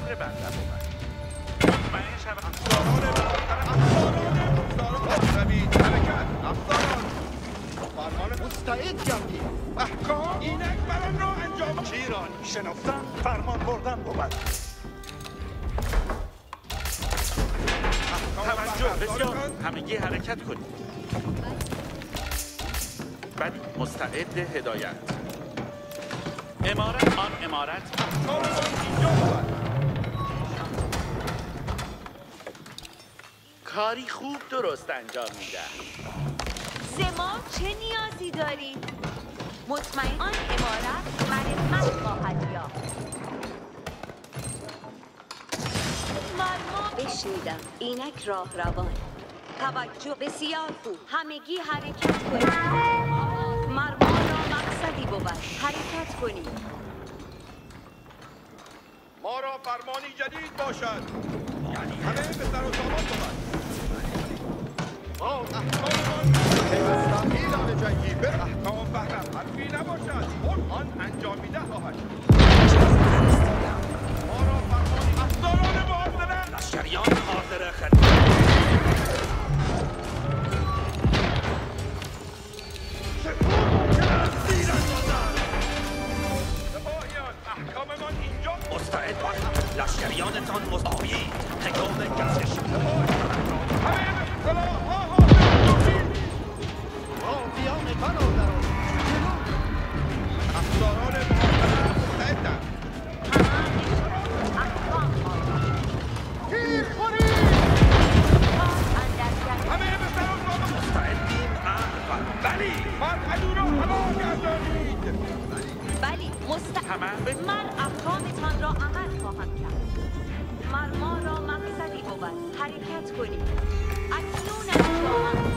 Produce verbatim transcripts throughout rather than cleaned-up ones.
امر بنده بود. مطمئن شم افسران برادر افسران افسران روید حرکت افسران فرمان مستعد گردید. احکام اینک بران را انجام چیران شنفتن فرمان بردن بود. توجه بسیار همگی حرکت کنید. بلی مستعد هدایت. امارت آن امارت اینجا بود. کاری خوب درست انجام میده. زما چه نیازی داری؟ مطمئن آن امارت مرمت خواهد یافت. مرما بشنیدم اینک راه روان. توجه بسیار خوب. همگی حرکت کنید. مرما را مقصدی بود. حرکت کنید. ما را فرمانی جدید باشد. یعنی همه به سر و سامان بود. ما احکامان پیوستم ایلان جنگی به احکام بهرم حرفی نباشد. آن انجامیده خواهد شد. ما را فرمانی افسران محاصره لشکریان حاضر خدمت. احکاممان اینجا مستعد باشد. لشکریانتان مستعد. هنگام گردش همه به سلاح ها حاضر قاضیانتان را در افسران محاصره مستعدند. تیر کنید. همه به سر و سامان مستعدیم. امر بلی من عدو را هوا گردانید. بلی مستعد. همه من احکامتان را عمل خواهم کرد. مرما را مقصدی بود. حرکت کنید. اکنون انجام.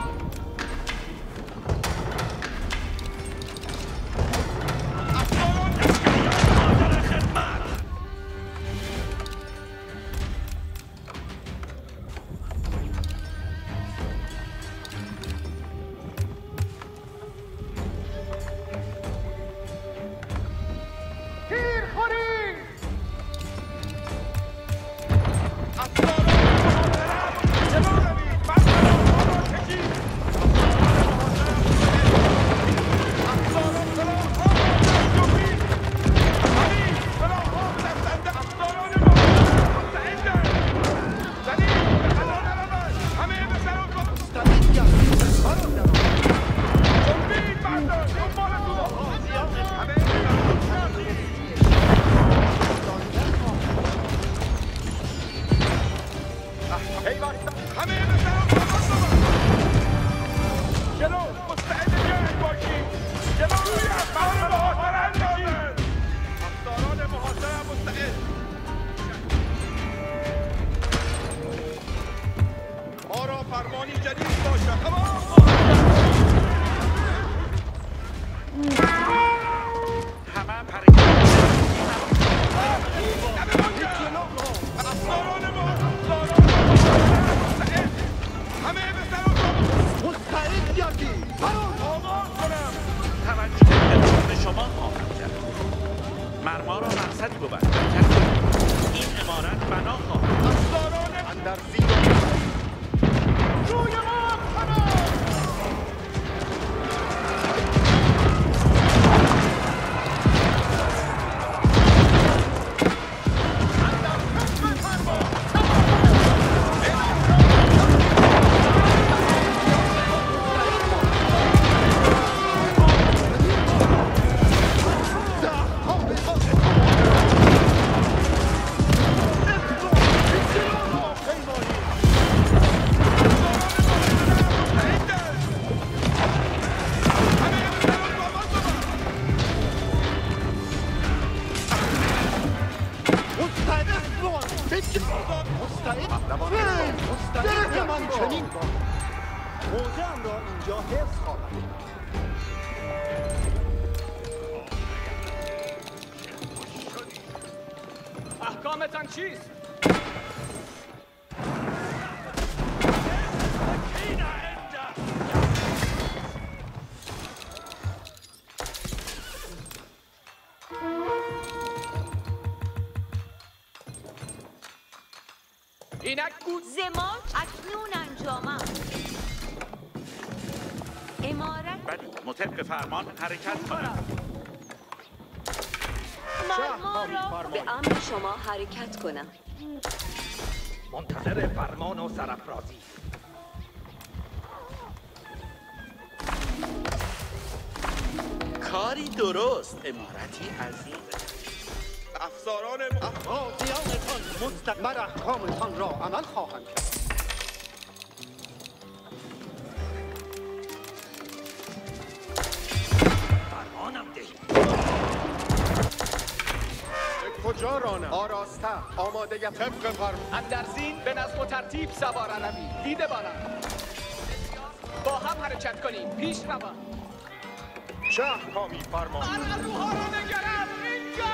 فرمانی جدید باشد. همه پرکت افسران ما همه به سر و مستعد گردید. آغاز کنم. توجه به شما خواهم کرد. مرما را مقصدی بود. این امارت بنا خواهد. افسران اندر زیر روی ما پناه. موضعم را اینجا حفظ خواهم. احکامتان چیست؟ اینک گوش زمام اکنون انجامم. امارت بله مطابق فرمان حرکت کنم. مرما را به امر شما حرکت کنم. منتظر فرمان و سرافرازی. کاری درست امارتی عزیز. افسران غازیانتان مستقبل احکامتان را عمل خواهند کرد. فرمانم دهید. کجا رانم؟ آراسته آماده طبق فرمان. اندرزین به نظم و ترتیب سوار روی. دیده بارم. با هم حرکت کنیم. پیش روان. چه احکامی فرمان؟ ارروها را نگرم. اینجا!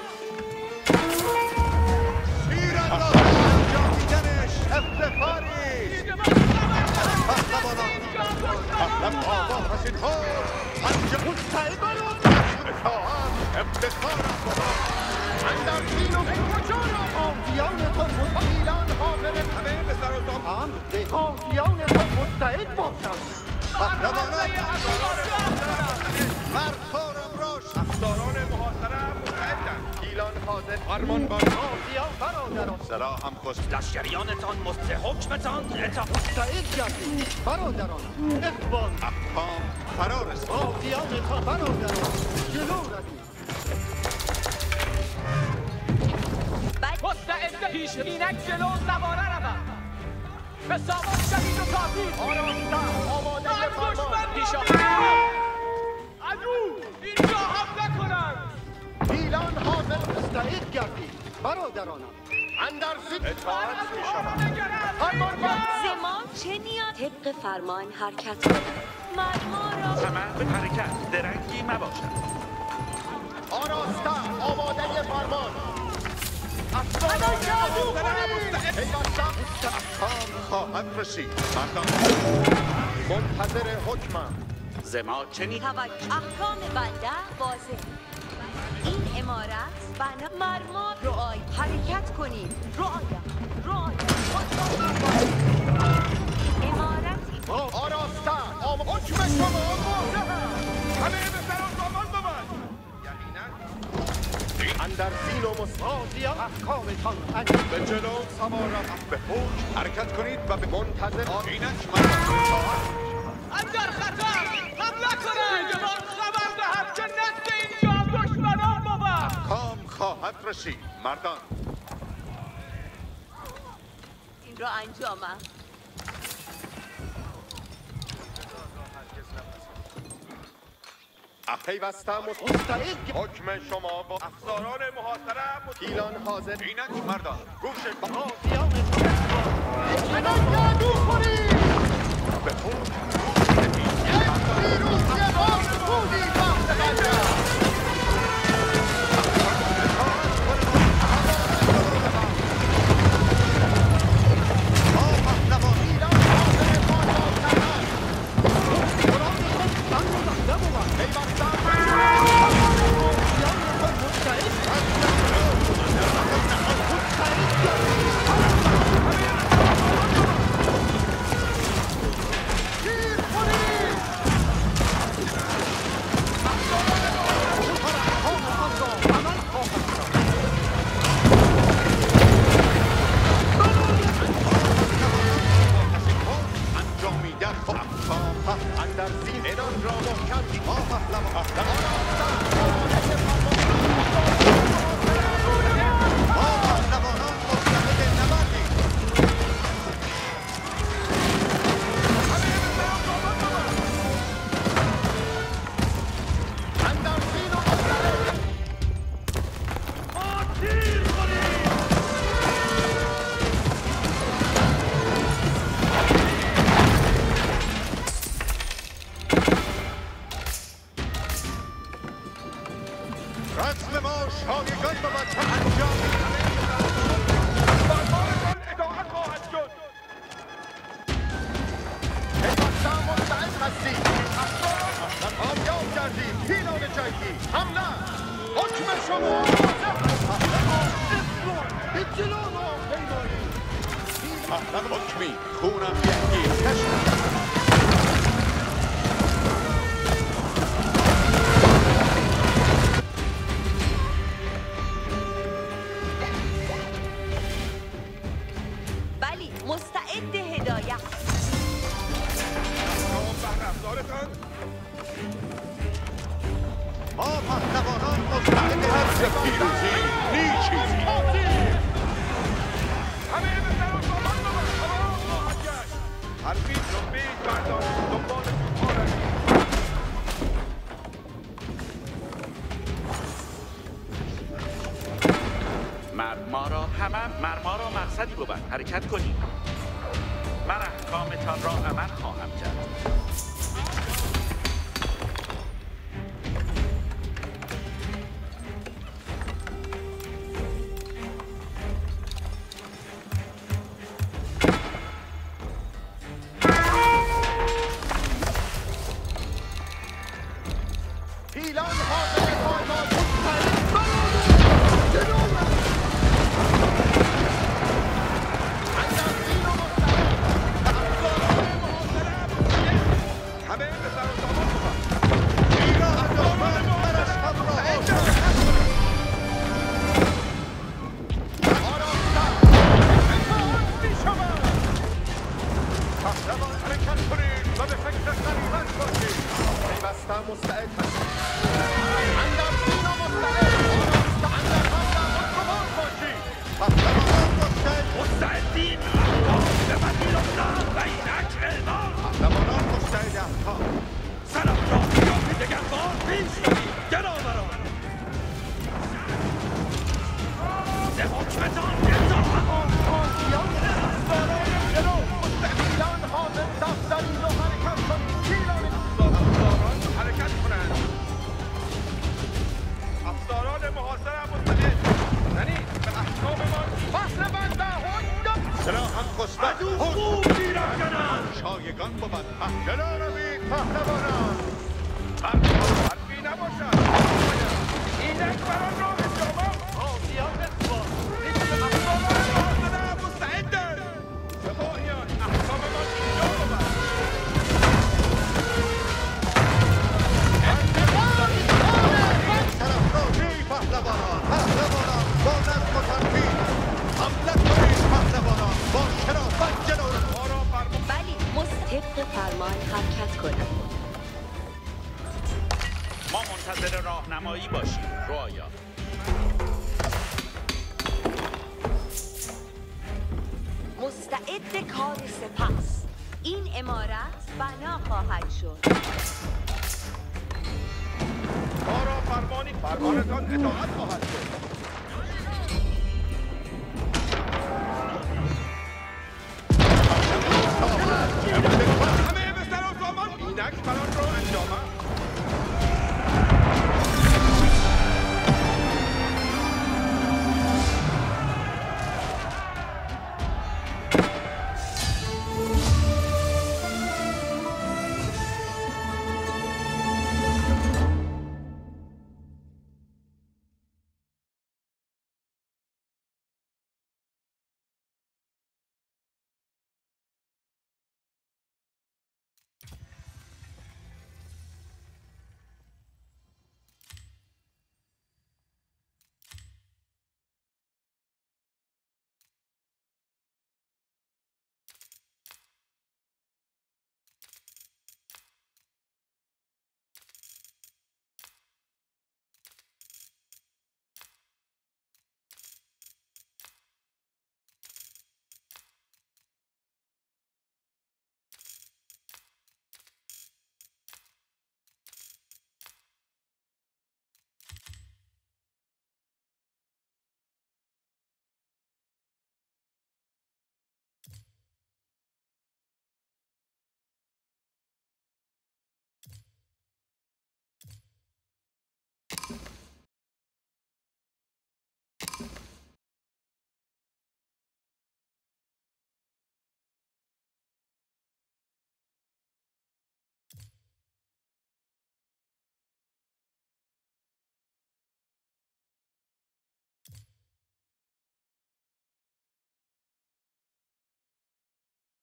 تیرانداز انجام دیدنش افتخاری. دیده بارم. پهلوانان پهلو آقا حسین ها انجام مستعد بارم اتحاد افتخارم بابا اندرزین و کجا را غازیانتان مستقیلان حاضر همه به سر و سام امر ده. غازیانتان مستعد باشند. پهلوانان مردخارم راش افسران محاصره مستعدند گیلان حاضر فرمان بار غازیان برادران سلاح هم خست لشکریانتان مست حکمتان اطاعت. مستعد گردید. برادران اقبال. احکام فرار است غازیانتان برادران جلو روید. مستعد پیش اینک جلو زواره روم. به سامان شدید و کافی. آراسته آماده فرمان. پیش آمد. عدو اینجا حمله کنند. گیلان حاضر مستعد گردید. برادرانم اندرزین اطاعت می شود فرمان بر. زمام چه نیاز؟ طبق فرمان حرکت کنم. مرما را ثمر به حرکت درنگی مباشد. آراسته آماده فرمان افسران محاصره مستعد پیوسته احکام خواهد رسید مردان منتظر حکمم. زما چنین توجه. احکام بنده واضح. این امارت بنا مرما رعای حرکت کنیم. رعایا رعایا امارتی آراسته آم حکم شما واضح است. همه به سر و سامان بود. یقینا اندرزین و مستعد غازیان احکامتان انجام. به جلو سوار رفت. به حکم حرکت کنید و به منتظر اینک مردان اندر خطر حمله کنند. دیده بار خبر دهد که نزد اینجا دشمنان بود. احکام خواهد رسید مردان این را انجامم. پیوسته مستعد گردید. حکم شما با افسران محاصره گیلان حاضر اینک مردان گوش غازیانتان چنان جادو کنید. به حکم پیروزی باز بودی وقت بنده. رسم ما شایگان بود که انجام فرمانتان اطاعت خواهد شد. پیوسته مستعد هستید. کامیاب کردید. پیلان جنگی حمله. حکم شما به جلو را پیمایید. احلق حکمی خونم یکی کشم. بلی مستعد هدایت. تمام بهرفزارتان ما پهلوانان مستعد هستیم پیروزی نیچیزی. همه به سر و سامان ببر. تمام خواهد گشت. حرفی جنبید بردارید دنبال جوها روید. مرما را همه مرما را مقصدی بود. حرکت کنید. من احکامتان را عمل خواهم کرد. پیلان حاضر پایمال همه به سر و سامان ببر. ایران دامن برش هم را آشان پهلوان حرکت کنید و به فکر غنیمت باشید. پیوستم مستعد هستم. اندر سینا مستعد. اندر خواندم مطمئن باشید. پهلوانان مستعد. مستعدین احکام ببندید و اینک اعلام. پهلوانان مستعد احکام. سلام را بیابی دگر بار پیش روید. جنابران به حکمتان اطاعت. پیلان حاضر دفترین و حرکت کنید. پیلان افساران حرکت کنند. افساران محاصره مستعد. زنید به احکاممان فصل بنده هنگم. سلاحم خسبه. عدو خوب بیران کنند. شایگان بود. جلو روید پهلوانان. حرفی نباشد. اینک بران را به شما. افساران محاصره مستعدند. سپاهیان احکاممان اینجا بود. طرفداری پهلوانان. پهلوانان با نظم و ترتیب. حمله کنید پهلوانان. با شرافت جلو روید. ما را فرمان بلی مستطب فرمان حرکت کنید. ما منتظر راهنمایی باشیم. رعایا مستعد کار سپس. این امارت بنا خواهد شد. ما را فرمانی فرمانتان اطاعت خواهد شد. همه به سر و سامان. اینک بران را